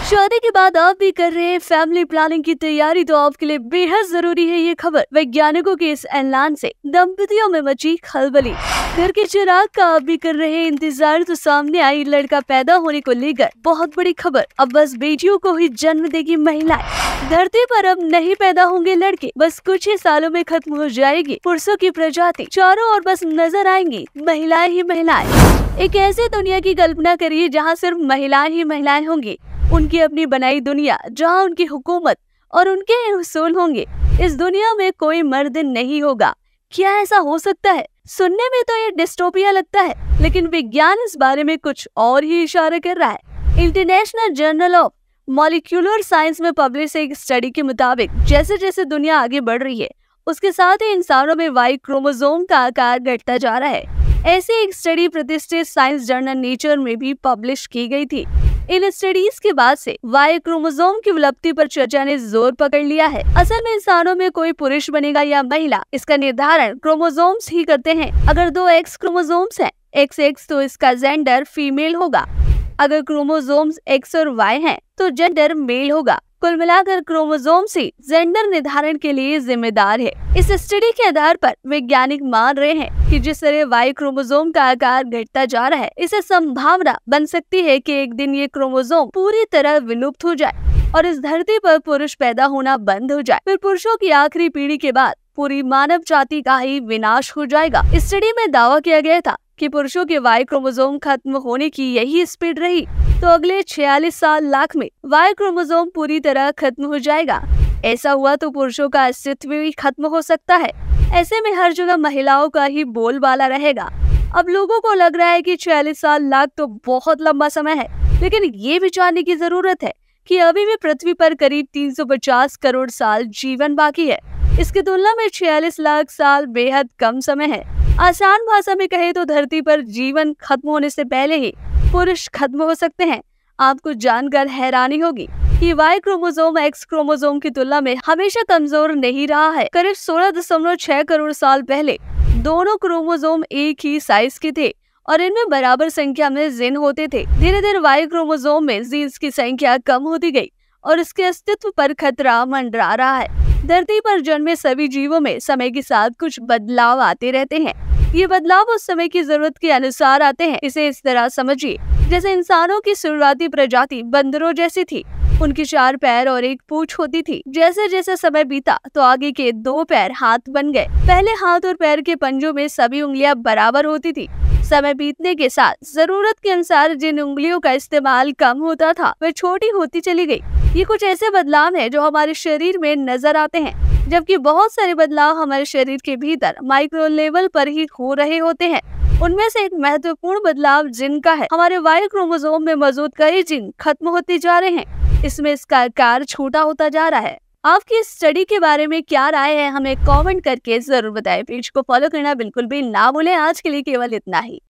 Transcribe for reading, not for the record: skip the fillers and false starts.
शादी के बाद आप भी कर रहे हैं फैमिली प्लानिंग की तैयारी, तो आपके लिए बेहद जरूरी है ये खबर। वैज्ञानिकों के इस ऐलान से दंपतियों में मची खलबली। घर के चिराग का आप भी कर रहे हैं इंतजार, तो सामने आई लड़का पैदा होने को लेकर बहुत बड़ी खबर। अब बस बेटियों को ही जन्म देगी महिलाएं। धरती पर अब नहीं पैदा होंगे लड़के, बस कुछ ही सालों में खत्म हो जाएगी पुरुषों की प्रजाति। चारों ओर बस नजर आएंगी महिलाएं ही महिलाएं। एक ऐसी दुनिया की कल्पना करिए जहाँ सिर्फ महिलाएं ही महिलाएं होंगी, उनकी अपनी बनाई दुनिया, जहां उनकी हुकूमत और उनके उसूल होंगे। इस दुनिया में कोई मर्द नहीं होगा। क्या ऐसा हो सकता है? सुनने में तो ये डिस्टोपिया लगता है, लेकिन विज्ञान इस बारे में कुछ और ही इशारा कर रहा है। International journal of molecular science में पब्लिश एक स्टडी के मुताबिक जैसे जैसे दुनिया आगे बढ़ रही है, उसके साथ ही इंसानों में वाई क्रोमोसोम का आकार घटता जा रहा है। ऐसी एक स्टडी प्रतिष्ठित साइंस जर्नल नेचर में भी पब्लिश की गई थी। इन स्टडीज के बाद से वाई क्रोमोसोम की विलुप्ति पर चर्चा ने जोर पकड़ लिया है। असल में इंसानों में कोई पुरुष बनेगा या महिला, इसका निर्धारण क्रोमोसोम्स ही करते हैं। अगर दो एक्स क्रोमोसोम्स हैं, XX, तो इसका जेंडर फीमेल होगा। अगर क्रोमोसोम्स X और Y हैं, तो जेंडर मेल होगा। कुल मिलाकर क्रोमोसोम्स ही जेंडर निर्धारण के लिए जिम्मेदार है। इस स्टडी के आधार पर वैज्ञानिक मान रहे हैं कि जिस तरह वाई क्रोमोसोम का आकार घटता जा रहा है, इससे संभावना बन सकती है कि एक दिन ये क्रोमोसोम पूरी तरह विलुप्त हो जाए और इस धरती पर पुरुष पैदा होना बंद हो जाए। फिर पुरुषों की आखिरी पीढ़ी के बाद पूरी मानव जाति का ही विनाश हो जाएगा। इस स्टडी में दावा किया गया था कि पुरुषों के वाई क्रोमोसोम खत्म होने की यही स्पीड रही तो अगले 46 लाख में वाई क्रोमोसोम पूरी तरह खत्म हो जाएगा। ऐसा हुआ तो पुरुषों का अस्तित्व भी खत्म हो सकता है। ऐसे में हर जगह महिलाओं का ही बोलबाला रहेगा। अब लोगों को लग रहा है कि 46 लाख तो बहुत लंबा समय है, लेकिन ये विचारने की जरूरत है कि अभी भी पृथ्वी पर करीब 350 करोड़ साल जीवन बाकी है। इसकी तुलना में 46 लाख साल बेहद कम समय है। आसान भाषा में कहे तो धरती पर जीवन खत्म होने से पहले ही पुरुष खत्म हो सकते हैं। आपको जानकर हैरानी होगी कि वाई क्रोमोसोम X क्रोमोसोम की तुलना में हमेशा कमजोर नहीं रहा है। करीब 16.6 करोड़ साल पहले दोनों क्रोमोसोम एक ही साइज के थे और इनमें बराबर संख्या में जीन होते थे। धीरे धीरे वाई क्रोमोसोम में जीन्स की संख्या कम होती गई और इसके अस्तित्व पर खतरा मंडरा रहा है। धरती पर जन्मे सभी जीवों में समय के साथ कुछ बदलाव आते रहते हैं। ये बदलाव उस समय की जरूरत के अनुसार आते हैं। इसे इस तरह समझिए जैसे इंसानों की शुरुआती प्रजाति बंदरों जैसी थी। उनकी 4 पैर और 1 पूंछ होती थी। जैसे जैसे समय बीता तो आगे के 2 पैर हाथ बन गए। पहले हाथ और पैर के पंजों में सभी उंगलियां बराबर होती थी। समय बीतने के साथ जरूरत के अनुसार जिन उंगलियों का इस्तेमाल कम होता था वह छोटी होती चली गई। ये कुछ ऐसे बदलाव हैं जो हमारे शरीर में नजर आते हैं, जबकि बहुत सारे बदलाव हमारे शरीर के भीतर माइक्रो लेवल पर ही हो रहे होते हैं। उनमें से एक महत्वपूर्ण बदलाव जिन का है। हमारे वाई क्रोमोसोम में मौजूद कई जिन खत्म होते जा रहे हैं। इसमें इसका आकार छोटा होता जा रहा है। आपकी इस स्टडी के बारे में क्या राय है, हमें कमेंट करके जरूर बताएं। पेज को फॉलो करना बिल्कुल भी ना भूलें। आज के लिए केवल इतना ही।